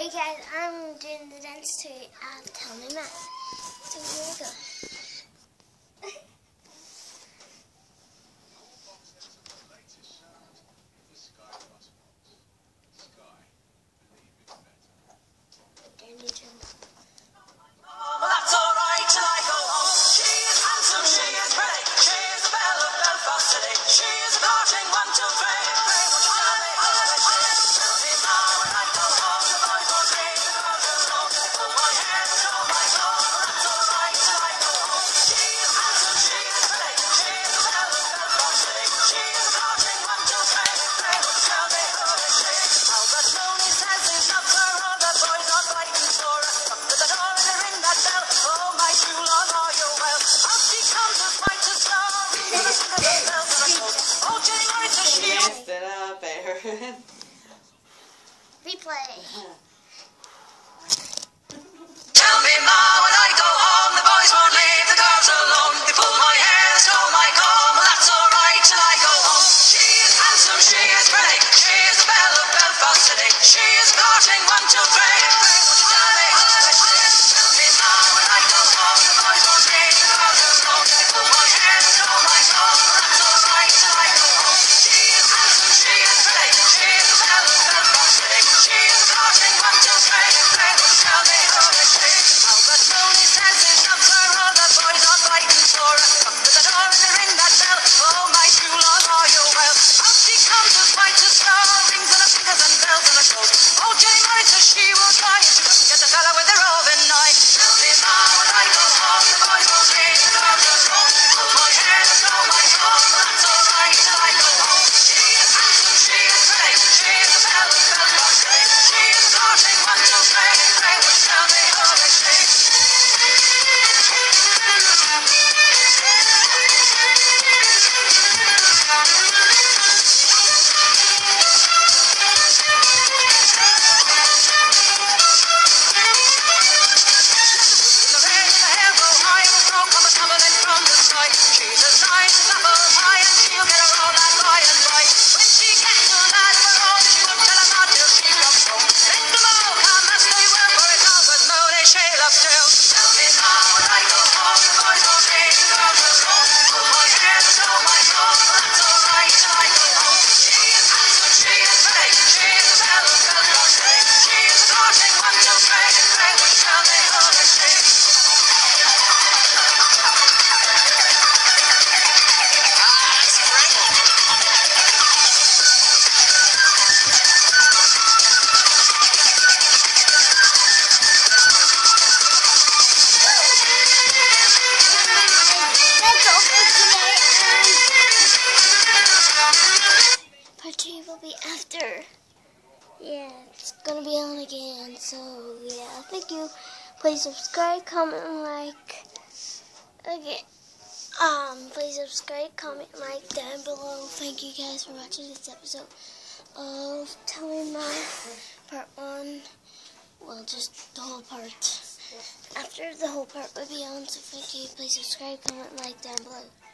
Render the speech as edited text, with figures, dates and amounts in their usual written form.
Hey guys, I'm doing the dance to Tell Me Matt. So here we go. Well, that's alright till I go home. She is handsome, she is pretty. She is the belle of Belfast City. She is a courting 1, 2, 3. Pray won't you tell me how I feel? Tell me now when I go home. The boys won't leave the girls alone. They pull my hair and show my soul. Well, that's alright till I go home. She is handsome, she is pretty. She is the belle of Belfast City. She is a courting 1, 2, 3. Pray won't you tell me who is she? Albert Tony says he's not for all the boys not fighting for her. Up to the door and they ring that bell. Oh my true lord, are you well? Up she comes as bright as star. Gonna sing of the bells and a coat. Oh Jenny Morris says she is. Messed it up, Aaron. Replay. Tell me ma, when I go home, the boys won't leave the girls alone. They pull my hair, they stole my comb. Well, that's alright till I go home. She is handsome, she is pretty. She is the belle of Belfast City. She is courting 1, 2, 3. Pray won't you tell me how I feel? Tell me ma, when I go home, the boys won't leave the girls alone. They pull my hair, they stole my comb. Well, that's alright till I go home. She is handsome, she is pretty. She is the belle of Belfast City. She is courting 1, 2, 3. Pray won't you tell me who is she? Albert Tony says he's not for all the boys not fighting for her. Come to the door and they ring that bell. Oh my true lord, are you well? Out she comes as bright as star. Rings on her fingers and bells on her toes. Oh Jenny Morris says she will try. And she couldn't get the fella with the roving eye. Tell me ma, when I go home, the boys won't leave the girls alone. Pull my hair and throw my comb. Well, that's alright till I go home. She is handsome, she is pretty. She is the belle of Belfast City. She is courting 1, 2, 3. Pray won't you tell me who is she? She's as nice as apple pie, and she'll get her own that by and by. When she gets to that of her own, she won't tell 'em not till she comes home. Let them all come as they will, for it's all but Mooney she loves to. Tell me now when I go home, the boys won't leave the girls alone. Pull my hair and throw my comb, but that's alright till I go home. She is handsome, she is pretty. She is the belle of Belfast City. She is courting 1, 2, 3. Pray won't you tell me who is she? Part 2 will be after. Yeah, it's gonna be on again. So yeah, thank you. Please subscribe, comment, and like. Okay. Please subscribe, comment, like down below. Thank you guys for watching this episode of Tell Me My Part 1. Well, just the whole part. After the whole part will be on, so thank you. Please subscribe, comment, like down below.